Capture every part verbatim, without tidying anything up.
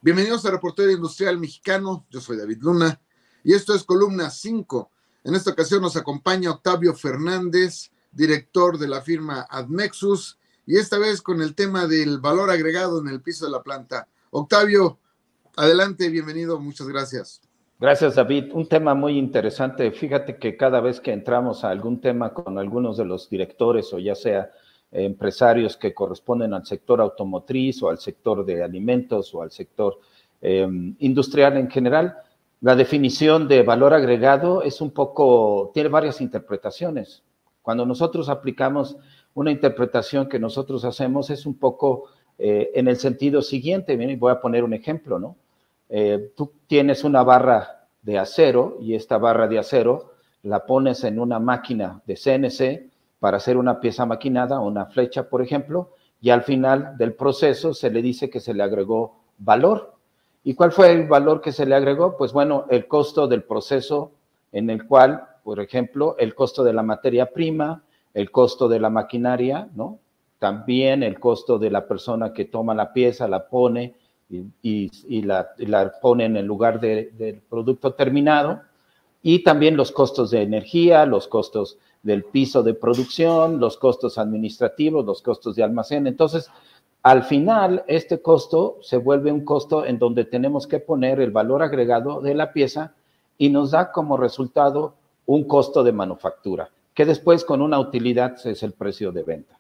Bienvenidos a Reportero Industrial Mexicano, yo soy David Luna y esto es Columna cinco. En esta ocasión nos acompaña Octavio Fernández, director de la firma Admexus, y esta vez con el tema del valor agregado en el piso de la planta. Octavio, adelante, bienvenido, muchas gracias. Gracias, David. Un tema muy interesante. Fíjate que cada vez que entramos a algún tema con algunos de los directores o ya sea eh, empresarios que corresponden al sector automotriz o al sector de alimentos o al sector eh, industrial en general, la definición de valor agregado es un poco, tiene varias interpretaciones. Cuando nosotros aplicamos una interpretación que nosotros hacemos es un poco eh, en el sentido siguiente. Bien, voy a poner un ejemplo, ¿no? Eh, tú tienes una barra de acero y esta barra de acero la pones en una máquina de C N C para hacer una pieza maquinada, una flecha, por ejemplo, y al final del proceso se le dice que se le agregó valor. ¿Y cuál fue el valor que se le agregó? Pues bueno, el costo del proceso en el cual, por ejemplo, el costo de la materia prima, el costo de la maquinaria, ¿no? También el costo de la persona que toma la pieza, la pone, Y, y, y, la, y la pone en el lugar de, del producto terminado, y también los costos de energía, los costos del piso de producción, los costos administrativos, los costos de almacén. Entonces, al final, este costo se vuelve un costo en donde tenemos que poner el valor agregado de la pieza y nos da como resultado un costo de manufactura, que después con una utilidad es el precio de venta.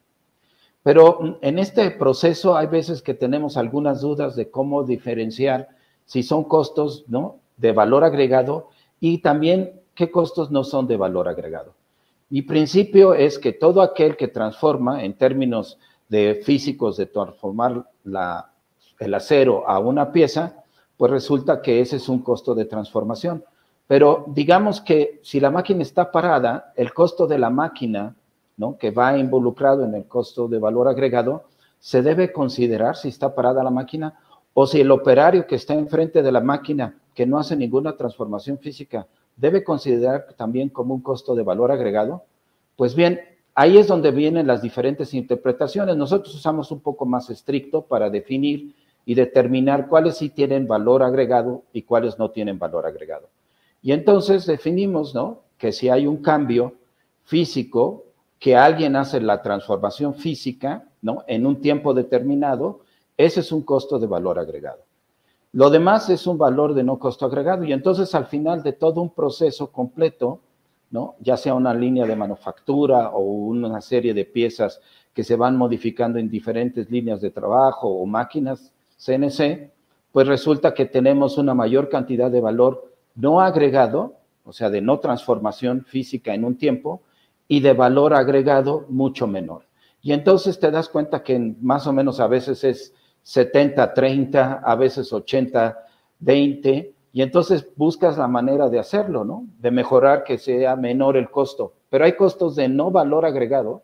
Pero en este proceso hay veces que tenemos algunas dudas de cómo diferenciar si son costos, ¿no?, de valor agregado y también qué costos no son de valor agregado. Mi principio es que todo aquel que transforma, en términos de físicos, de transformar la, el acero a una pieza, pues resulta que ese es un costo de transformación. Pero digamos que si la máquina está parada, el costo de la máquina, ¿no?, que va involucrado en el costo de valor agregado, se debe considerar si está parada la máquina o si el operario que está enfrente de la máquina, que no hace ninguna transformación física, debe considerar también como un costo de valor agregado. Pues bien, ahí es donde vienen las diferentes interpretaciones. Nosotros usamos un poco más estricto para definir y determinar cuáles sí tienen valor agregado y cuáles no tienen valor agregado. Y entonces definimos, ¿no?, que si hay un cambio físico, que alguien hace la transformación física, ¿no?, en un tiempo determinado, ese es un costo de valor agregado. Lo demás es un valor de no costo agregado, y entonces al final de todo un proceso completo, ¿no?, ya sea una línea de manufactura o una serie de piezas que se van modificando en diferentes líneas de trabajo o máquinas C N C, pues resulta que tenemos una mayor cantidad de valor no agregado, o sea, de no transformación física en un tiempo, y de valor agregado mucho menor. Y entonces te das cuenta que más o menos a veces es setenta treinta, a veces ochenta veinte, y entonces buscas la manera de hacerlo, ¿no?, de mejorar que sea menor el costo. Pero hay costos de no valor agregado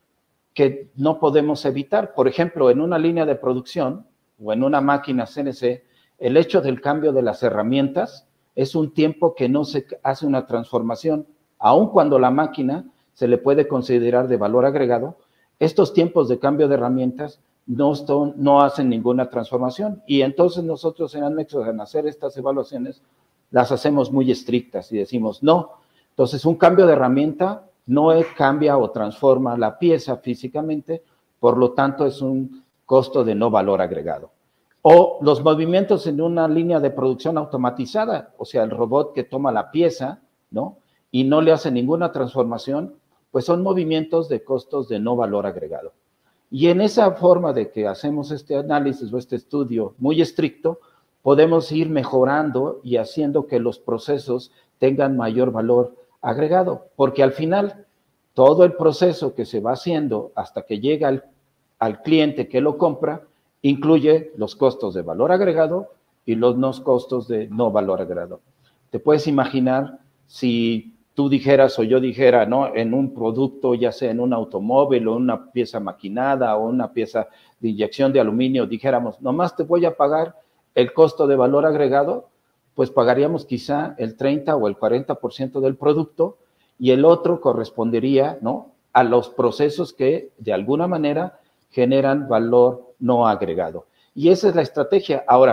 que no podemos evitar. Por ejemplo, en una línea de producción o en una máquina C N C, el hecho del cambio de las herramientas es un tiempo que no se hace una transformación, aun cuando la máquina se le puede considerar de valor agregado. Estos tiempos de cambio de herramientas no, son, no hacen ninguna transformación, y entonces nosotros en Admexus, en hacer estas evaluaciones, las hacemos muy estrictas y decimos no. Entonces un cambio de herramienta no cambia o transforma la pieza físicamente, por lo tanto es un costo de no valor agregado. O los movimientos en una línea de producción automatizada, o sea, el robot que toma la pieza, ¿no?, y no le hace ninguna transformación, pues son movimientos de costos de no valor agregado. Y en esa forma de que hacemos este análisis o este estudio muy estricto, podemos ir mejorando y haciendo que los procesos tengan mayor valor agregado, porque al final todo el proceso que se va haciendo hasta que llega al, al cliente que lo compra, incluye los costos de valor agregado y los no costos de no valor agregado. Te puedes imaginar si tú dijeras o yo dijera, ¿no?, en un producto, ya sea en un automóvil o una pieza maquinada o una pieza de inyección de aluminio, dijéramos, nomás te voy a pagar el costo de valor agregado, pues pagaríamos quizá el treinta o el cuarenta por ciento del producto, y el otro correspondería, ¿no?, a los procesos que de alguna manera generan valor no agregado. Y esa es la estrategia. Ahora,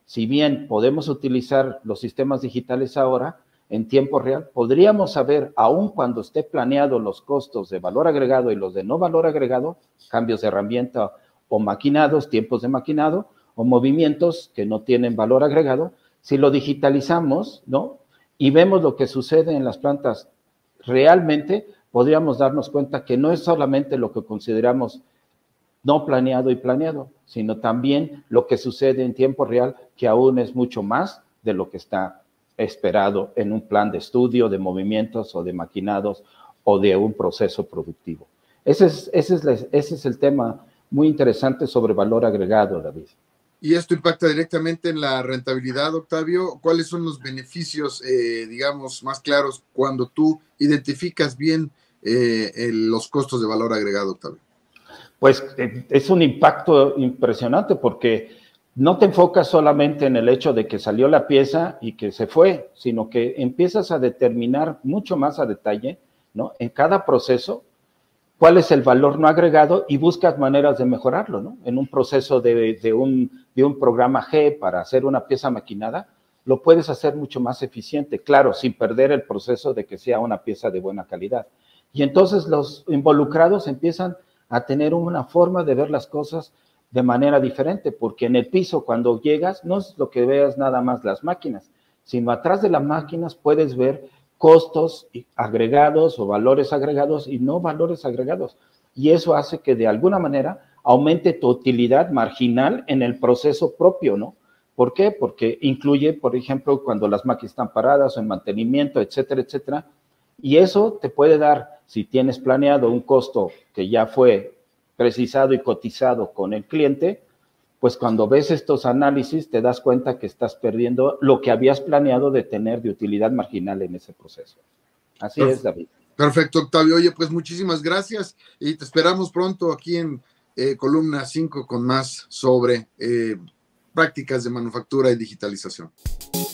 si bien podemos utilizar los sistemas digitales ahora, en tiempo real, podríamos saber, aun cuando esté planeado los costos de valor agregado y los de no valor agregado, cambios de herramienta o maquinados, tiempos de maquinado, o movimientos que no tienen valor agregado, si lo digitalizamos, ¿no? Y vemos lo que sucede en las plantas, realmente podríamos darnos cuenta que no es solamente lo que consideramos no planeado y planeado, sino también lo que sucede en tiempo real, que aún es mucho más de lo que está esperado en un plan de estudio, de movimientos o de maquinados o de un proceso productivo. Ese es, ese es, ese es el tema muy interesante sobre valor agregado, David. ¿Y esto impacta directamente en la rentabilidad, Octavio? ¿Cuáles son los beneficios, eh, digamos, más claros cuando tú identificas bien eh, el, los costos de valor agregado, Octavio? Pues eh, es un impacto impresionante porque no te enfocas solamente en el hecho de que salió la pieza y que se fue, sino que empiezas a determinar mucho más a detalle, ¿no? En cada proceso, cuál es el valor no agregado y buscas maneras de mejorarlo, ¿no? En un proceso de, de, un, de un programa G para hacer una pieza maquinada, lo puedes hacer mucho más eficiente, claro, sin perder el proceso de que sea una pieza de buena calidad. Y entonces los involucrados empiezan a tener una forma de ver las cosas de manera diferente, porque en el piso cuando llegas no es lo que veas nada más las máquinas, sino atrás de las máquinas puedes ver costos agregados o valores agregados y no valores agregados. Y eso hace que de alguna manera aumente tu utilidad marginal en el proceso propio, ¿no? ¿Por qué? Porque incluye, por ejemplo, cuando las máquinas están paradas o en mantenimiento, etcétera, etcétera. Y eso te puede dar, si tienes planeado un costo que ya fue precisado y cotizado con el cliente, pues cuando ves estos análisis te das cuenta que estás perdiendo lo que habías planeado de tener de utilidad marginal en ese proceso. Así Perfecto. es, David. Perfecto, Octavio. Oye, pues muchísimas gracias y te esperamos pronto aquí en eh, Columna cinco con más sobre eh, prácticas de manufactura y digitalización.